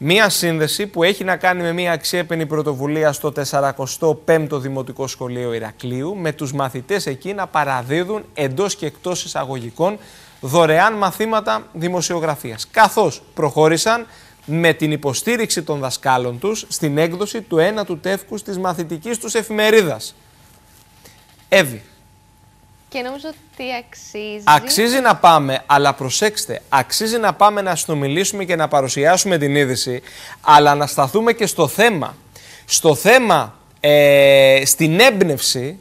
Μία σύνδεση που έχει να κάνει με μία αξιέπαινη πρωτοβουλία στο 45ο Δημοτικό Σχολείο Ηρακλείου, με τους μαθητές εκεί να παραδίδουν εντός και εκτός εισαγωγικών δωρεάν μαθήματα δημοσιογραφίας, καθώς προχώρησαν με την υποστήριξη των δασκάλων τους στην έκδοση του ένατου τεύχους της μαθητικής τους εφημερίδας. Εύη. Και νομίζω ότι αξίζει. Αξίζει να πάμε, αλλά προσέξτε, αξίζει να πάμε να συνομιλήσουμε και να παρουσιάσουμε την είδηση, αλλά να σταθούμε και στο θέμα. Στο θέμα, στην έμπνευση,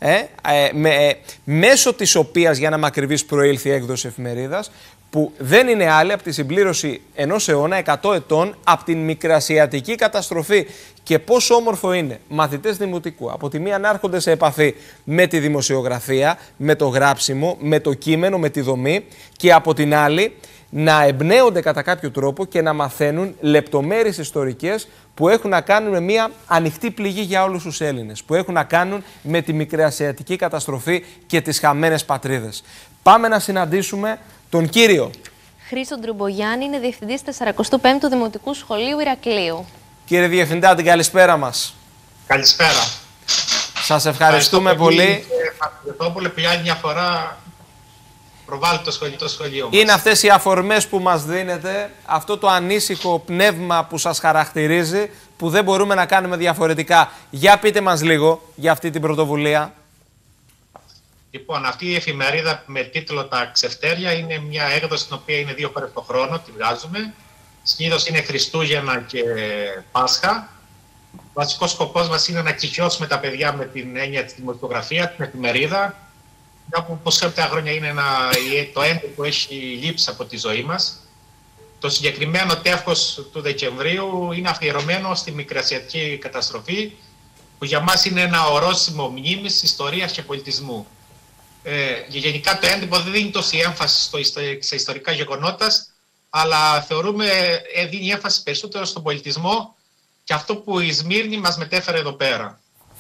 μέσω της οποίας, για να είμαι ακριβής, προήλθε η έκδοση εφημερίδας, που δεν είναι άλλη από τη συμπλήρωση ενός αιώνα, 100 ετών, από την μικρασιατική καταστροφή. Και πόσο όμορφο είναι μαθητές δημοτικού από τη μία να έρχονται σε επαφή με τη δημοσιογραφία, με το γράψιμο, με το κείμενο, με τη δομή, και από την άλλη να εμπνέονται κατά κάποιο τρόπο και να μαθαίνουν λεπτομέρειες ιστορικές που έχουν να κάνουν με μια ανοιχτή πληγή για όλους τους Έλληνες, που έχουν να κάνουν με τη μικρασιατική καταστροφή και τις χαμένες πατρίδες. Πάμε να συναντήσουμε τον κύριο Χρήστο Ντρουμπογιάννη, είναι διευθυντής 45ου Δημοτικού Σχολείου Ηρακλείου. Κύριε Διευθυντά, την καλησπέρα μας. Καλησπέρα. Σας ευχαριστούμε πολύ. Ευχαριστώ που άλλη μια φορά προβάλλει το σχολείο μας. Είναι αυτές οι αφορμές που μας δίνετε, αυτό το ανήσυχο πνεύμα που σας χαρακτηρίζει, που δεν μπορούμε να κάνουμε διαφορετικά. Για πείτε μας λίγο για αυτή την πρωτοβουλία. Λοιπόν, αυτή η εφημερίδα με τίτλο «Τα Ξεφτέρια» είναι μια έκδοση την οποία είναι 2 φορές το χρόνο, τη βγάζουμε. Συνήθως είναι Χριστούγεννα και Πάσχα. Ο βασικός σκοπός μας είναι να κυχιώσουμε τα παιδιά με την έννοια της δημοσιογραφίας, την εφημερίδα. Μια που, όπως ξέρετε, τα χρόνια είναι το έντυπο που έχει λείψει από τη ζωή μας. Το συγκεκριμένο τεύχος του Δεκεμβρίου είναι αφιερωμένο στη μικρασιατική καταστροφή, που για μας είναι ένα ορόσημο μνήμης ιστορίας και πολιτισμού. Γενικά το έντυπο δεν δίνει τόση έμφαση σε ιστορικά γεγονότα, αλλά θεωρούμε δίνει έμφαση περισσότερο στον πολιτισμό και αυτό που η Σμύρνη μας μετέφερε εδώ πέρα.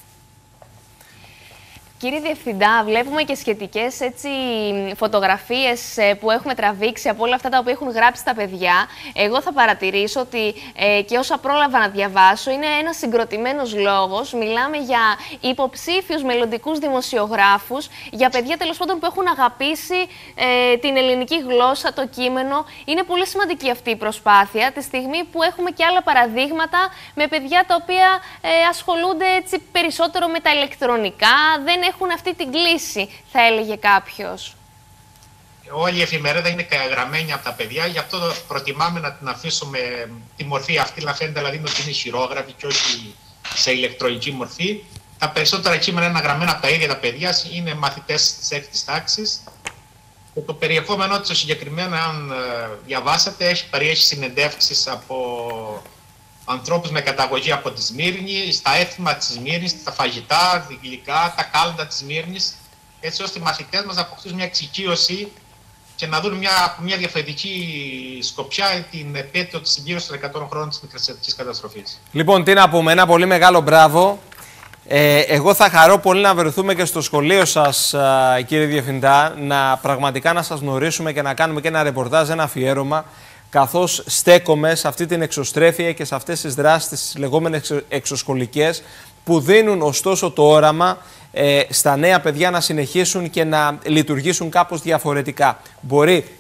Κύριε Διευθυντά, βλέπουμε και σχετικές φωτογραφίες που έχουμε τραβήξει από όλα αυτά τα οποία έχουν γράψει τα παιδιά. Εγώ θα παρατηρήσω ότι και όσα πρόλαβα να διαβάσω είναι ένας συγκροτημένος λόγος. Μιλάμε για υποψήφιους μελλοντικούς δημοσιογράφους, για παιδιά τέλος πάντων που έχουν αγαπήσει την ελληνική γλώσσα, το κείμενο. Είναι πολύ σημαντική αυτή η προσπάθεια, τη στιγμή που έχουμε και άλλα παραδείγματα με παιδιά τα οποία ασχολούνται περισσότερο με τα ηλεκτρονικά, δεν έχουν αυτή την κλίση, θα έλεγε κάποιος. Όλη η εφημερίδα είναι γραμμένη από τα παιδιά, γι' αυτό προτιμάμε να την αφήσουμε τη μορφή αυτή, να φαίνεται δηλαδή ότι είναι χειρόγραφη και όχι σε ηλεκτρονική μορφή. Τα περισσότερα κείμενα είναι γραμμένα από τα ίδια τα παιδιά, είναι μαθητές της 6ης τάξης. Και το περιεχόμενό του συγκεκριμένο, αν διαβάσατε, περιέχει συνεντεύξεις από ανθρώπους με καταγωγή από τη Σμύρνη, στα έθιμα της Σμύρνης, τα φαγητά, τα γλυκά, τα κάλαντα της Σμύρνης, έτσι ώστε οι μαθητές μας να αποκτήσουν μια εξοικείωση και να δουν μια διαφορετική σκοπιά την επέτειο της συμπλήρωσης των 100 χρόνων της μικρασιατικής καταστροφής. Λοιπόν, τι να πούμε, ένα πολύ μεγάλο μπράβο. Εγώ θα χαρώ πολύ να βρεθούμε και στο σχολείο σας, κύριε Διευθυντά, πραγματικά να σας γνωρίσουμε και να κάνουμε και ένα ρεπορτάζ, ένα αφιέρωμα, καθώς στέκομαι σε αυτή την εξωστρέφεια και σε αυτές τις δράσεις, τις λεγόμενες εξωσχολικές, που δίνουν ωστόσο το όραμα στα νέα παιδιά να συνεχίσουν και να λειτουργήσουν κάπως διαφορετικά. Μπορεί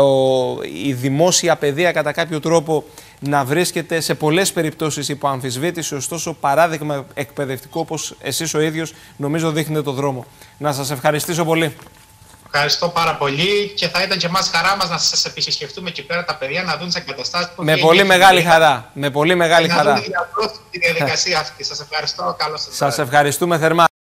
η δημόσια παιδεία κατά κάποιο τρόπο να βρίσκεται σε πολλές περιπτώσεις υπό αμφισβήτηση, ωστόσο παράδειγμα εκπαιδευτικό όπως εσείς ο ίδιος νομίζω δείχνετε το δρόμο. Να σας ευχαριστήσω πολύ. Ευχαριστώ πάρα πολύ και θα ήταν και εμάς χαρά μας να σας επισκεφτούμε εκεί πέρα τα παιδιά, να δουν τις εγκαταστάσεις που με πολύ μεγάλη χαρά. Με πολύ μεγάλη χαρά. Να δουν τη διαδικασία αυτή. Σας ευχαριστώ. Καλώς σας. Σας ευχαριστούμε θερμά.